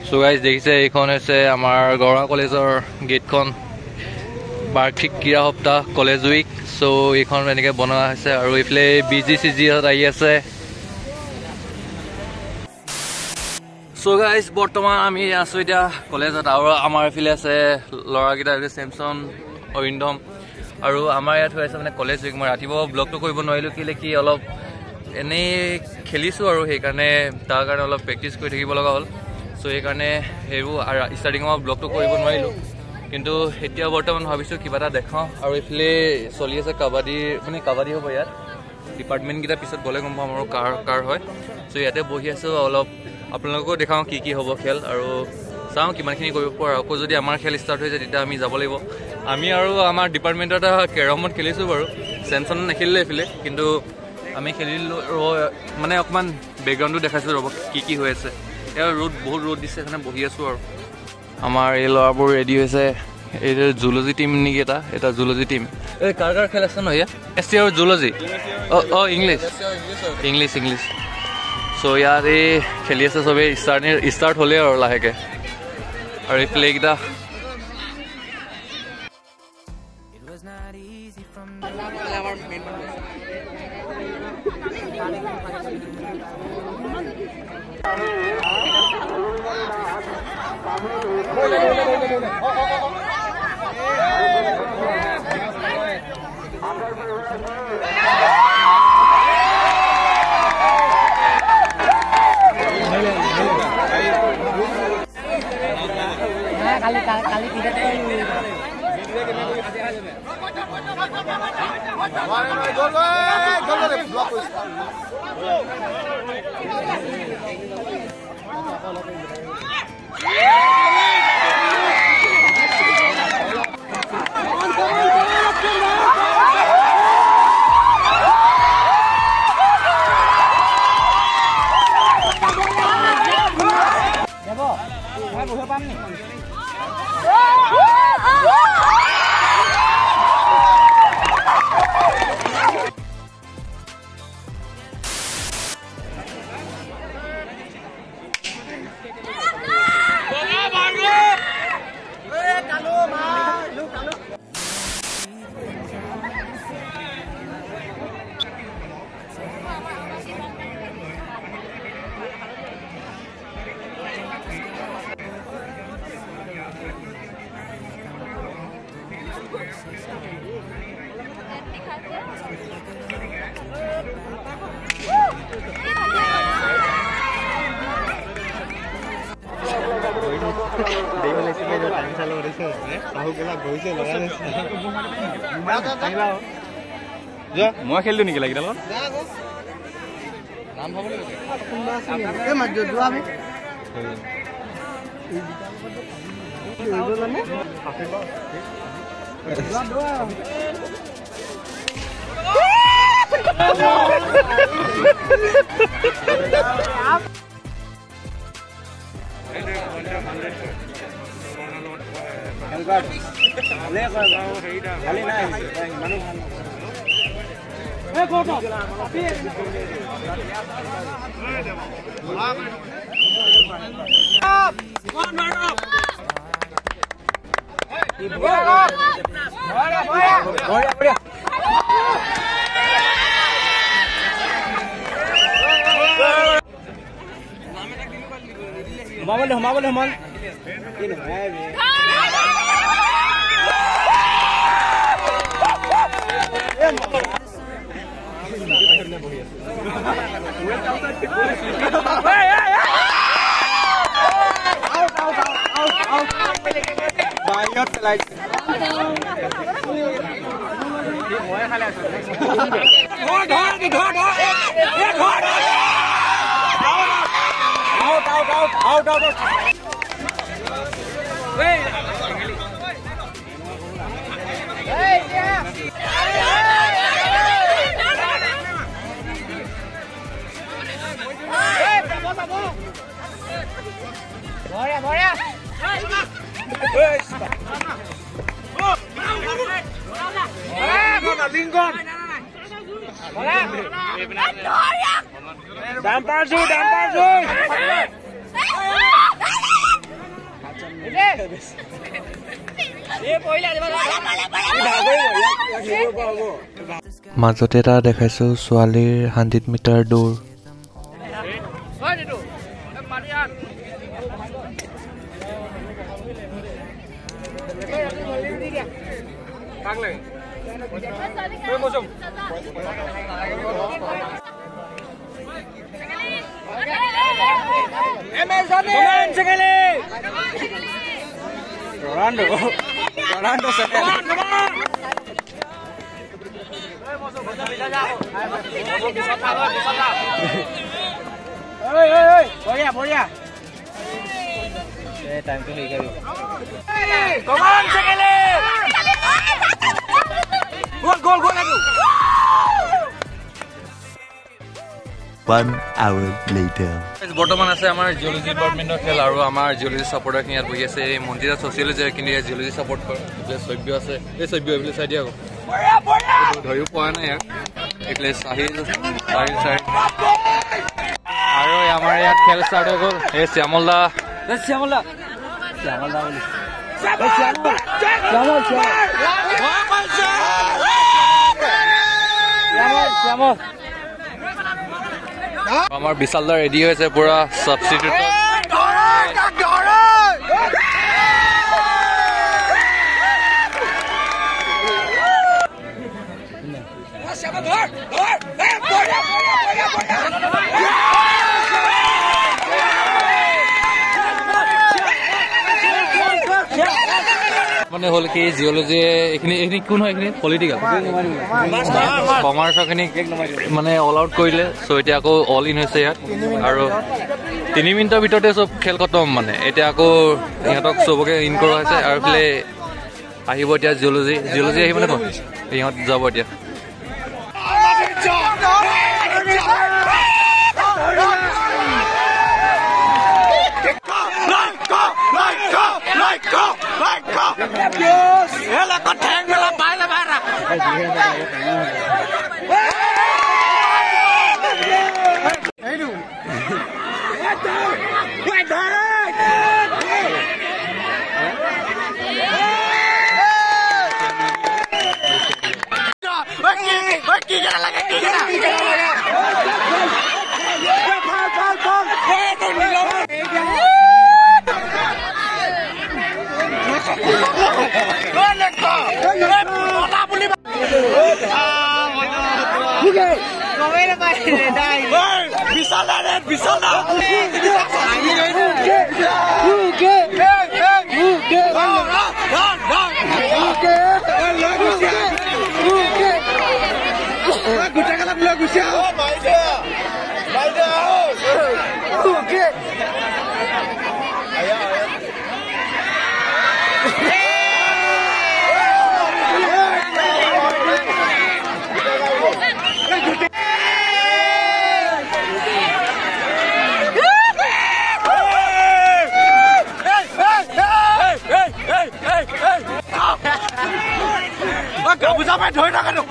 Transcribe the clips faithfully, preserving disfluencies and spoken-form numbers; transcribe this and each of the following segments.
So guys দেখিছে এইখন হৈছে আমাৰ গড়গাঁও কলেজৰ গেটখন বাৰ্ষিক ক্ৰীড়া সপ্তাহ কলেজ উইক। সো এইখন এনেকৈ বনোৱা হৈছে আৰু এইফালে বি জি চি জি আহি আছে। সো গাইজ বৰ্তমান আমি আছোঁ এতিয়া কলেজত আৰু আমাৰ এইফালে আছে ল'ৰাকেইটা চেমচন অৰিন্দম আৰু আমাৰ ইয়াত হৈ আছে মানে কলেজ উইক। মই ৰাতিপুৱা ব্লগটো কৰিব নোৱাৰিলোঁ কেলে কি অলপ এনেই খেলিছোঁ আৰু সেইকাৰণে তাৰ কাৰণে অলপ প্ৰেক্টিচ কৰি থাকিব লগা হ'ল। সো সেইকাৰণে সেইবোৰ ষ্টাৰ্টিঙৰ ব্লগটো কৰিব নোৱাৰিলোঁ, কিন্তু এতিয়া বৰ্তমান ভাবিছোঁ কিবা এটা দেখাওঁ। আৰু এইফালে চলি আছে কাবাডী, মানে কাবাডী হ'ব ইয়াত। ডিপাৰ্টমেণ্টকেইটা পিছত গ'লে গম পাম আৰু কাৰ কাৰ হয়। সো ইয়াতে বহি আছোঁ, অলপ আপোনালোককো দেখাওঁ কি কি হ'ব খেল আৰু চাওঁ কিমানখিনি কৰিব পৰা। আকৌ যদি আমাৰ খেল ষ্টাৰ্ট হৈ যায় তেতিয়া আমি যাব লাগিব। আমি আৰু আমাৰ ডিপাৰ্টমেণ্টত কেৰমত খেলিছোঁ বাৰু, চেমচন নেখেলিলে এইফালে, কিন্তু আমি খেলিলোঁ মানে অকণমান বেকগ্ৰাউণ্ডটো দেখাইছোঁ ৰ'ব কি কি হৈ আছে। এতিয়া ৰ'দ বহুত ৰ'দ দিছে সেইকাৰণে বহি আছোঁ আৰু। আমাৰ এই ল'ৰাবোৰ ৰেডি হৈছে। এইটো জুলজি টিম নেকি, এটা এটা জুলজি টিম। এই কাৰ কাৰ খেল আছে ন এয়া? এছ টি আৰু জুলজি। অঁ অঁ ইংলিছ ইংলিছ ইংলিছ চ' ইয়াত এই খেলি আছে চবেই। ষ্টাৰ্ট ষ্টাৰ্ট হ'লেই আৰু লাহেকৈ। আৰু এই প্লে'কেইটা kali kali tidak মই খেলিলো নেকি লাগিল Humabal, humabal, humabal. Out, out, out. Hey! Hey, yeah! Hey, vamos, vamos! Bora, bora! Hey! Bora, Lincoln! Bora! Dampar su, dampar su! মাজতে এটা দেখাইছো ছোৱালীৰ হাণ্ড্ৰেড মিটাৰ দৌৰ Rolando, Rolando se ve. Oi, oi, oi, boleh, boleh. Eh, time tu ni kali. Come on, Sekele. Gol, gol, gol lagi. One hour later. বৰ্তমান আছে আমাৰ geology ডিপাৰ্টমেণ্টৰ খেল আৰু আমাৰ জিঅ'লজি ছাপৰ্টাৰখিনি ইয়াত বহি আছে এই মন্দিৰত ছ'চিয়লজি কিন্তু ইয়াত জিঅ'লজি ছাপৰ্ট কৰে এইফালে সভ্য আছে এই সভ্য এইফালে চাই দিয়া আকৌ ধৰিও পোৱা নাই ইয়াক এইফালে চাহিল চাহিল চাহিল আৰু আমাৰ ইয়াত খেল ষ্টাৰ্ট হৈ গ'ল এই শ্যামল দা শ্যামল দা শ্যামল দা বুলি শ্যামল শ্যামল শ্যামল আমাৰ বিশাল দা ৰেডি হৈছে পুৰা ছাবষ্টিটিউট মানে হ'ল কি জিঅ'লজি এইখিনি এইখিনি কোন হয় এইখিনি পলিটিকেল কমাৰ্চৰখিনি মানে অল আউট কৰিলে চ' এতিয়া আকৌ অল ইন হৈছে ইয়াত আৰু তিনি মিনিটৰ ভিতৰতে চব খেল খতম মানে এতিয়া আকৌ ইহঁতক চবকে ইন কৰা হৈছে আৰু এইফালে আহিব এতিয়া জিঅ'লজি জিঅ'লজি আহিব নে ইহঁত যাব এতিয়া Ela con thang ela baila barra. Hey du. What the? What the? Baki, baki kena lagi kena. Pal pal pal. Hey tu ni lo. Kamu sampai dhoi na kanu.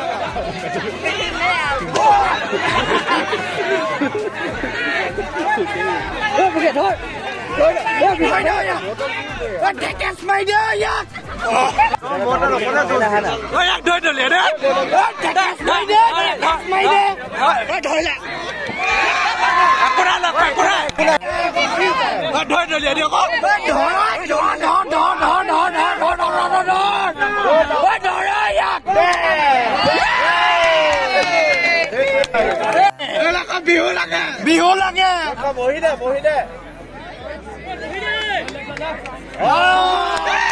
Oh, bukan dhoi. Dhoi. Oh, bukan dhoi ya. Oh, that's my dhoi ya. Oh, motor motor tu dah ada. Oh, yang dhoi tu lihat dah. Oh, that's my dhoi. That's my dhoi. Oh, dhoi lah. Aku dah nak, aku dah. Oh, dhoi tu lihat dia kok. Dhoi, dhoi, dhoi, dhoi, dhoi, dhoi, dhoi, dhoi, dhoi, dhoi. Oh, dhoi ya. Elak bihu lagi. Bihu lagi. Bohi deh, bohi deh. Oh.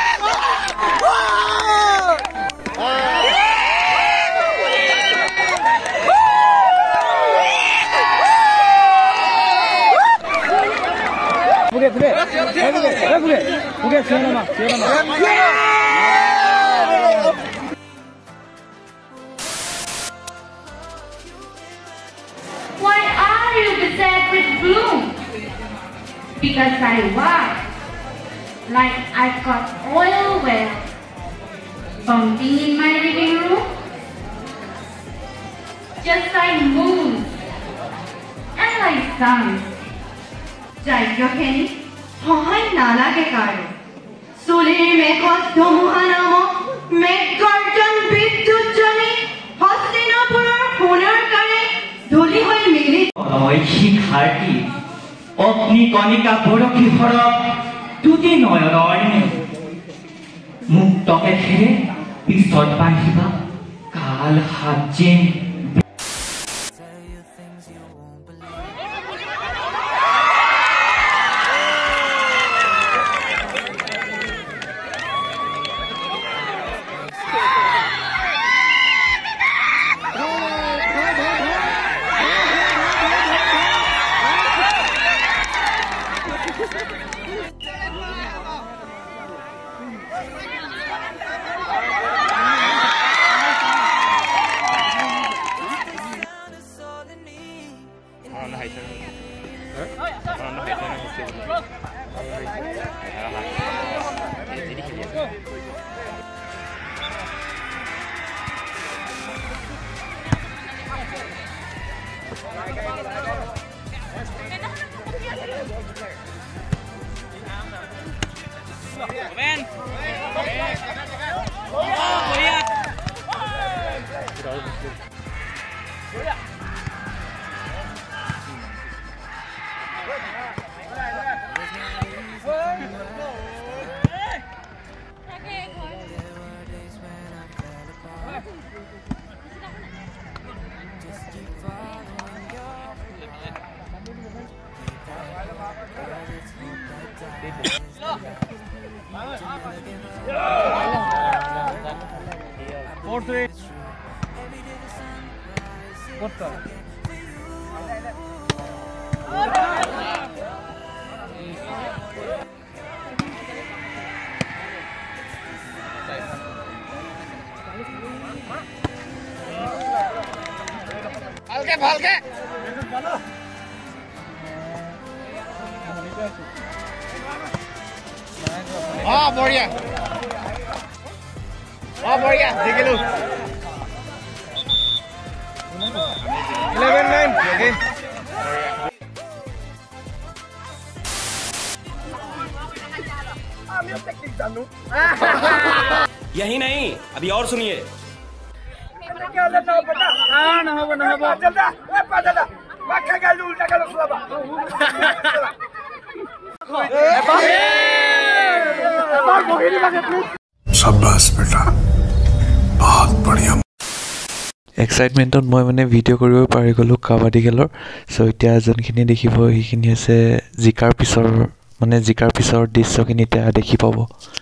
Bukan, bukan. Bukan, bukan. Bukan, siapa nama? Siapa nama? Why are you beset with gloom? Because I was, like I've got oil wells bumping in my living room, just like moons and like suns. Jai Kenny, hoy nala ke karo. চুলিৰ মেঘত ধুমুহা নামক মেঘগৰ্জন বিদ্যুৎজনী হস্তিনাপুৰৰ সোণৰ কাৰে ধূলি হৈ মিলি শিক্ষাৰ্থী অগ্নি কণিকা বৰশী সৰক দুটি নয়নৰ মুক্তকে ফেৰে পিছত বাঢ়িবা কাল সাজিম ভালকে ভালকে অ বঢ়িয়া অ বঢ়িয়া দেখিলো eleven nine ओके यही नहीं अभी और सुनिए शाबाश बेटा बहुत बढ़िया এক্সাইটমেণ্টত মই মানে ভিডিঅ' কৰিব পাৰি গ'লোঁ কাবাডী খেলৰ চ' এতিয়া যোনখিনি দেখিব সেইখিনি হৈছে জিকাৰ পিছৰ মানে জিকাৰ পিছৰ দৃশ্যখিনি এতিয়া দেখি পাব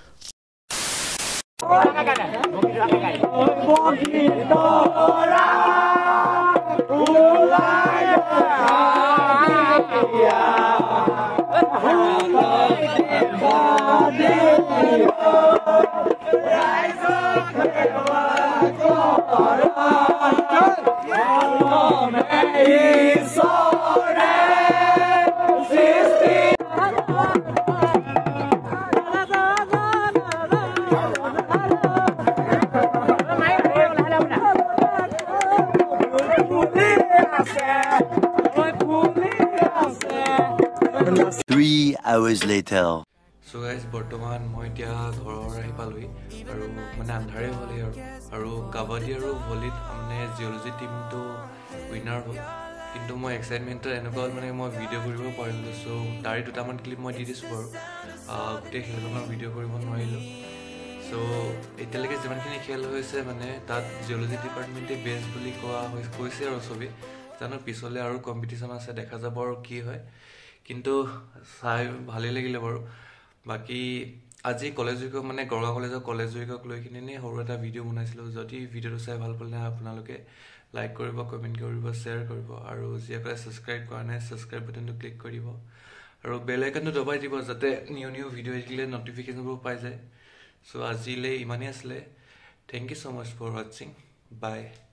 Three hours later. So guys, বৰ্তমান মই এতিয়া ঘৰৰ আহি পালোহি আৰু মানে আন্ধাৰে হ'লে আৰু আৰু কাবাডী আৰু ভলীত মানে জিঅ'লজি টিমটো উইনাৰ হ'ল কিন্তু মই এক্সাইটমেণ্টত এনেকুৱা হ'ল মানে মই ভিডিঅ' কৰিব পাৰিলোঁ চ' তাৰে দুটামান ক্লিপ মই দি দিছোঁ বাৰু গোটেই খেলখনৰ ভিডিঅ' কৰিব নোৱাৰিলোঁ চ' এতিয়ালৈকে যিমানখিনি খেল হৈছে মানে তাত জিঅ'লজি ডিপাৰ্টমেণ্টে বেষ্ট বুলি কোৱা হৈ কৈছে আৰু চবেই জানো পিছলৈ আৰু কম্পিটিশ্যন আছে দেখা যাব আৰু কি হয় কিন্তু চাই ভালেই লাগিলে বাৰু বাকি আজি কলেজ উইকক মানে গড়গাঁও কলেজৰ কলেজ উইকক লৈ কিনে নে সৰু এটা ভিডিঅ' বনাইছিলোঁ যদি ভিডিঅ'টো চাই ভাল পালে আপোনালোকে লাইক কৰিব কমেণ্ট কৰিব শ্বেয়াৰ কৰিব আৰু যিসকলে ছাবস্ক্ৰাইব কৰা নাই ছাবস্ক্ৰাইব বাটনটো ক্লিক কৰিব আৰু বেল আইকনটো দবাই দিব যাতে নিউ নিউ ভিডিঅ' আহিলে নটিফিকেশ্যনবোৰ পাই যায় চ' আজিলৈ ইমানেই আছিলে thank you so' much for ৱাচিং বাই